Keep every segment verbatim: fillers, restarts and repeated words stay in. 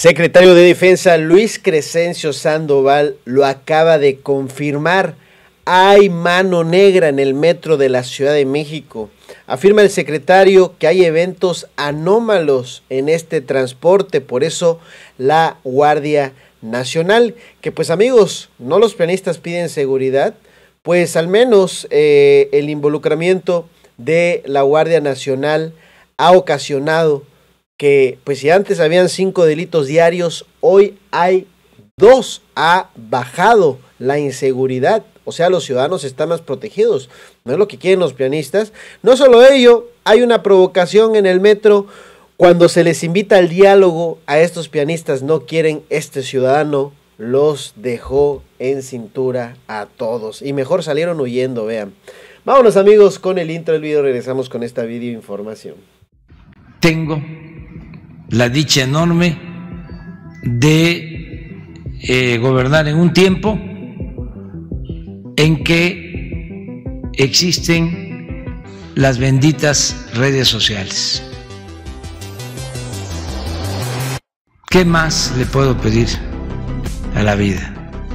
Secretario de Defensa Luis Crescencio Sandoval lo acaba de confirmar. Hay mano negra en el metro de la Ciudad de México. Afirma el secretario que hay eventos anómalos en este transporte, por eso la Guardia Nacional, que pues amigos, no los planistas piden seguridad, pues al menos eh, el involucramiento de la Guardia Nacional ha ocasionado que pues si antes habían cinco delitos diarios, hoy hay dos. Ha bajado la inseguridad, o sea, los ciudadanos están más protegidos, no es lo que quieren los pianistas. No solo ello, hay una provocación en el metro cuando se les invita al diálogo a estos pianistas, no quieren. Este ciudadano los dejó en cintura a todos y mejor salieron huyendo, vean. Vámonos amigos con el intro del video, regresamos con esta video información. Tengo la dicha enorme de eh, gobernar en un tiempo en que existen las benditas redes sociales. ¿Qué más le puedo pedir a la vida?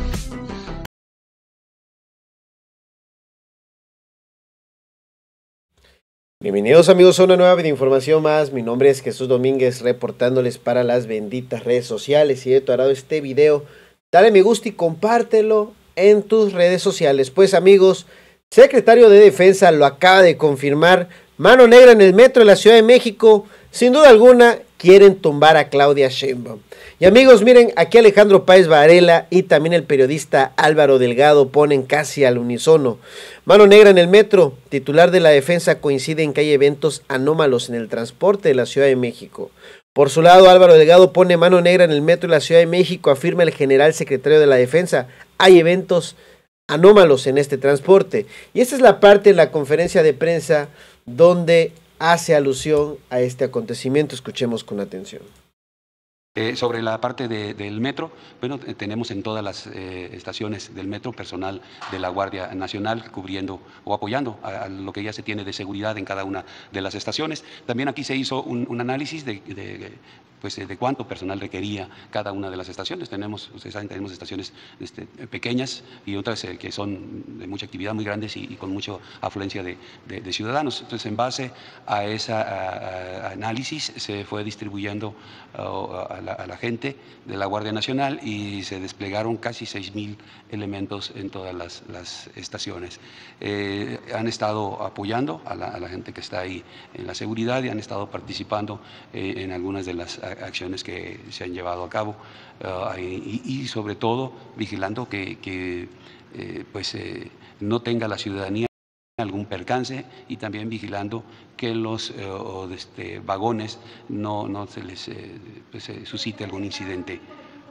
Bienvenidos amigos a una nueva videoinformación más. Mi nombre es Jesús Domínguez, reportándoles para las benditas redes sociales. Si te ha agradado este video, dale me gusta y compártelo en tus redes sociales. Pues amigos, secretario de Defensa lo acaba de confirmar. Mano negra en el metro de la Ciudad de México. Sin duda alguna quieren tumbar a Claudia Sheinbaum. Y amigos, miren, aquí Alejandro Páez Varela y también el periodista Álvaro Delgado ponen casi al unísono. Mano negra en el metro. Titular de la Defensa coincide en que hay eventos anómalos en el transporte de la Ciudad de México. Por su lado, Álvaro Delgado pone mano negra en el metro de la Ciudad de México, afirma el general secretario de la Defensa. Hay eventos anómalos en este transporte. Y esta es la parte de la conferencia de prensa donde hace alusión a este acontecimiento. Escuchemos con atención. Eh, sobre la parte de, del metro, bueno, eh, tenemos en todas las eh, estaciones del metro personal de la Guardia Nacional cubriendo o apoyando a, a lo que ya se tiene de seguridad en cada una de las estaciones. También aquí se hizo un, un análisis de, de, pues, de cuánto personal requería cada una de las estaciones. Tenemos, ustedes saben, tenemos estaciones este, pequeñas y otras eh, que son de mucha actividad, muy grandes y, y con mucha afluencia de, de, de ciudadanos. Entonces, en base a ese análisis, se fue distribuyendo uh, a La, a la gente de la Guardia Nacional y se desplegaron casi seis mil elementos en todas las, las estaciones. Eh, han estado apoyando a la, a la gente que está ahí en la seguridad y han estado participando eh, en algunas de las acciones que se han llevado a cabo uh, y, y sobre todo vigilando que, que eh, pues, eh, no tenga la ciudadanía algún percance y también vigilando que los eh, o, este, vagones no, no se les eh, pues, eh, suscite algún incidente.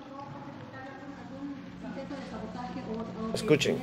Escuchen.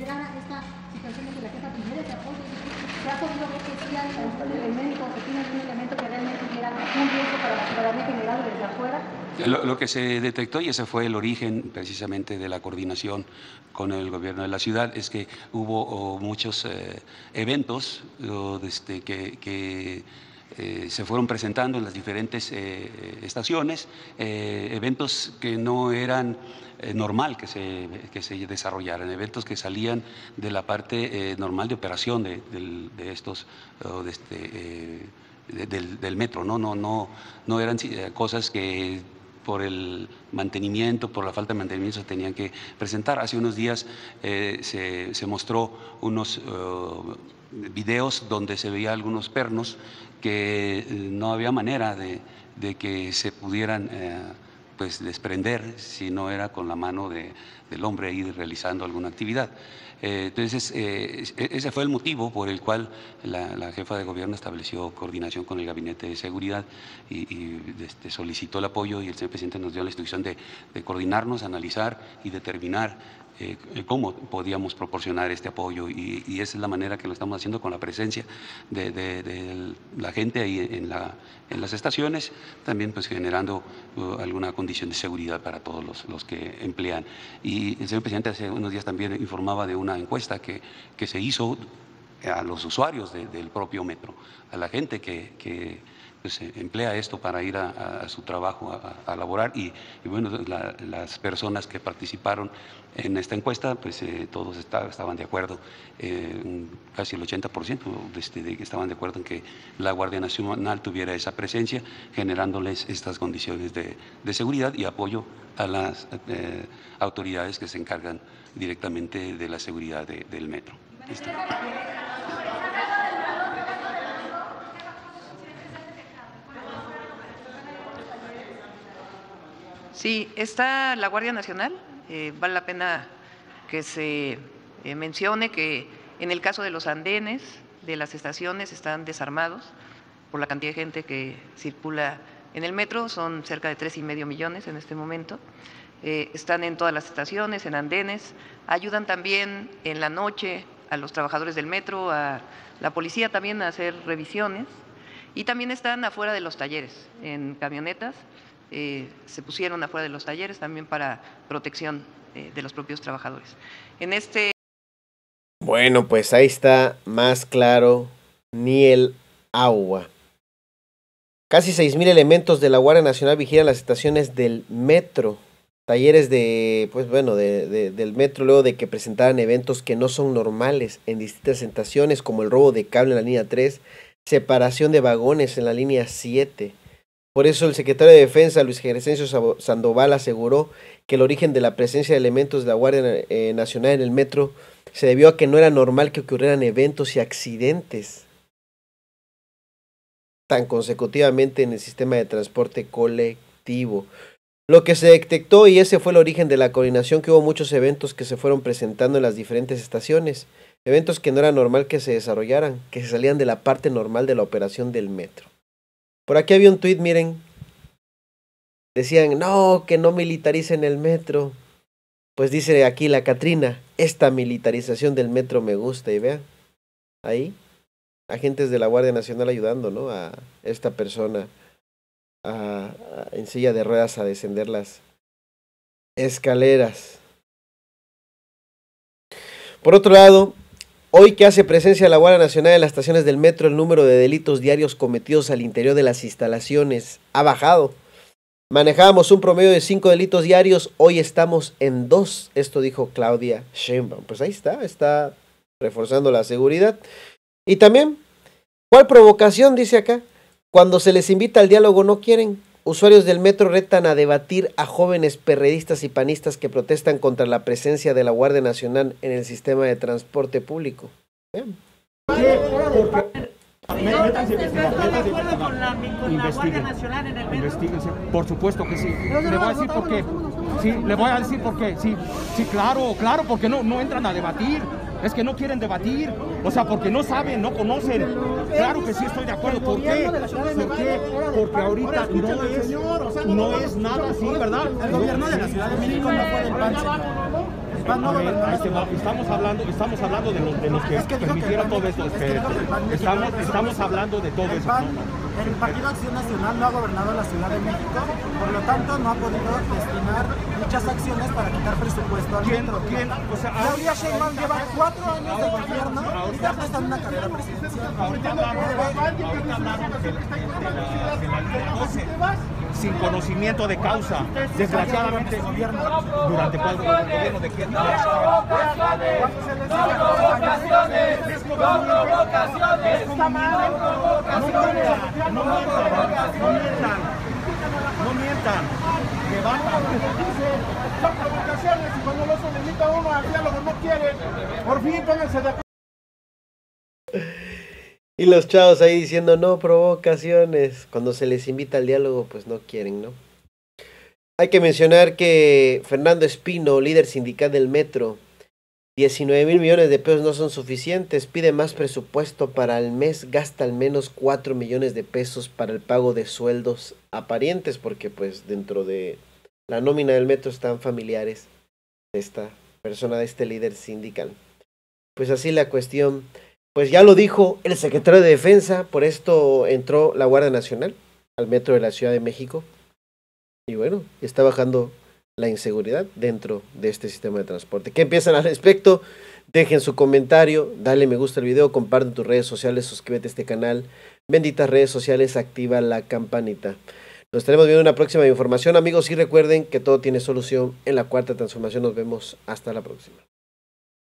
Lo, lo que se detectó, y ese fue el origen precisamente de la coordinación con el gobierno de la ciudad, es que hubo oh, muchos eh, eventos oh, desde que, que eh, se fueron presentando en las diferentes eh, estaciones, eh, eventos que no eran eh, normal que se, que se desarrollaran, eventos que salían de la parte eh, normal de operación de, de, de estos, oh, de este, eh, de, del, del metro, no, no, no, no eran cosas que por el mantenimiento, por la falta de mantenimiento se tenían que presentar. Hace unos días eh, se, se mostró unos uh, videos donde se veía algunos pernos que eh, no había manera de, de que se pudieran eh, pues desprender si no era con la mano de, del hombre ahí realizando alguna actividad. Eh, entonces, eh, ese fue el motivo por el cual la, la jefa de gobierno estableció coordinación con el Gabinete de Seguridad y, y este, solicitó el apoyo, y el señor presidente nos dio la instrucción de, de coordinarnos, analizar y determinar eh, cómo podíamos proporcionar este apoyo, y, y esa es la manera que lo estamos haciendo, con la presencia de, de, de la gente ahí en, la, en las estaciones, también pues generando uh, alguna condición de seguridad para todos los, los que emplean. Y el señor presidente hace unos días también informaba de una encuesta que, que se hizo a los usuarios de, del propio metro, a la gente que, que pues eh, emplea esto para ir a, a, a su trabajo a, a laborar y, y bueno, la, las personas que participaron en esta encuesta, pues eh, todos está, estaban de acuerdo, eh, casi el ochenta por ciento de, este, de, estaban de acuerdo en que la Guardia Nacional tuviera esa presencia, generándoles estas condiciones de, de seguridad y apoyo a las eh, autoridades que se encargan directamente de la seguridad de, del metro. ¿Listo? Sí, está la Guardia Nacional. Eh, vale la pena que se eh, mencione que en el caso de los andenes de las estaciones están desarmados por la cantidad de gente que circula en el metro, son cerca de tres y medio millones en este momento. Eh, están en todas las estaciones, en andenes, ayudan también en la noche a los trabajadores del metro, a la policía también a hacer revisiones y también están afuera de los talleres, en camionetas. Eh, se pusieron afuera de los talleres también para protección eh, de los propios trabajadores. En este... Bueno, pues ahí está más claro ni el agua. Casi seis mil elementos de la Guardia Nacional vigilan las estaciones del metro. Talleres de, pues bueno, de, de, del metro luego de que presentaran eventos que no son normales en distintas estaciones, como el robo de cable en la línea tres, separación de vagones en la línea siete. Por eso el secretario de Defensa, Luis Crescencio Sandoval, aseguró que el origen de la presencia de elementos de la Guardia eh, Nacional en el metro se debió a que no era normal que ocurrieran eventos y accidentes tan consecutivamente en el sistema de transporte colectivo. Lo que se detectó, y ese fue el origen de la coordinación, que hubo muchos eventos que se fueron presentando en las diferentes estaciones, eventos que no era normal que se desarrollaran, que se salían de la parte normal de la operación del metro. Por aquí había un tuit, miren, decían, no, que no militaricen el metro. Pues dice aquí la Catrina, esta militarización del metro me gusta, y vean, ahí, agentes de la Guardia Nacional ayudando, ¿no?, a esta persona a, a, en silla de ruedas a descender las escaleras. Por otro lado, hoy que hace presencia la Guardia Nacional en las estaciones del metro, el número de delitos diarios cometidos al interior de las instalaciones ha bajado. Manejábamos un promedio de cinco delitos diarios, hoy estamos en dos. Esto dijo Claudia Sheinbaum. Pues ahí está, está reforzando la seguridad. Y también, ¿cuál provocación? Dice acá. Cuando se les invita al diálogo no quieren. Usuarios del metro retan a debatir a jóvenes perredistas y panistas que protestan contra la presencia de la Guardia Nacional en el sistema de transporte público. Bien. Investíguense, por supuesto que sí. Le voy a decir por qué. Sí, le voy a decir por qué. Sí, sí, claro, claro, porque no, no entran a debatir. Es que no quieren debatir, o sea, porque no saben, no conocen. Claro que sí estoy de acuerdo. ¿Por qué? ¿Por qué? Porque ahorita no es, no es nada así, ¿verdad? El gobierno de la Ciudad de México no fue del P A N, señor. Estamos hablando, estamos hablando de los, de los que, es que permitieron todo esto. Estamos, estamos hablando de todo eso. El Partido Acción Nacional no ha gobernado la Ciudad de México, por lo tanto no ha podido destinar muchas acciones para quitar presupuesto al metro. ¿Quién? O sea, Claudia Sheinbaum lleva cuatro años de gobierno y ya está en una carrera presidencial. Ahorita hablamos, ahorita hablamos de, de, de, la, de la línea doce, sin conocimiento de causa, desgraciadamente, durante cuál gobierno de quién. No provocaciones, no provocaciones, no provocaciones. No mientan, no mientan, no mientan, debatan. Son provocaciones y cuando los invita a uno al diálogo no quieren. Por fin pónganse de acuerdo. Y los chavos ahí diciendo no provocaciones. Cuando se les invita al diálogo, pues no quieren, ¿no? Hay que mencionar que Fernando Espino, líder sindical del metro, diecinueve mil millones de pesos no son suficientes, pide más presupuesto para el mes, gasta al menos cuatro millones de pesos para el pago de sueldos a parientes, porque pues dentro de la nómina del metro están familiares de esta persona, de este líder sindical. Pues así la cuestión, pues ya lo dijo el secretario de Defensa, por esto entró la Guardia Nacional al metro de la Ciudad de México, y bueno, está bajando la inseguridad dentro de este sistema de transporte. ¿Qué piensan al respecto? Dejen su comentario, dale me gusta al video, comparte en tus redes sociales, suscríbete a este canal benditas redes sociales, activa la campanita. Nos estaremos viendo en una próxima información, amigos, y recuerden que todo tiene solución en la Cuarta Transformación. Nos vemos hasta la próxima.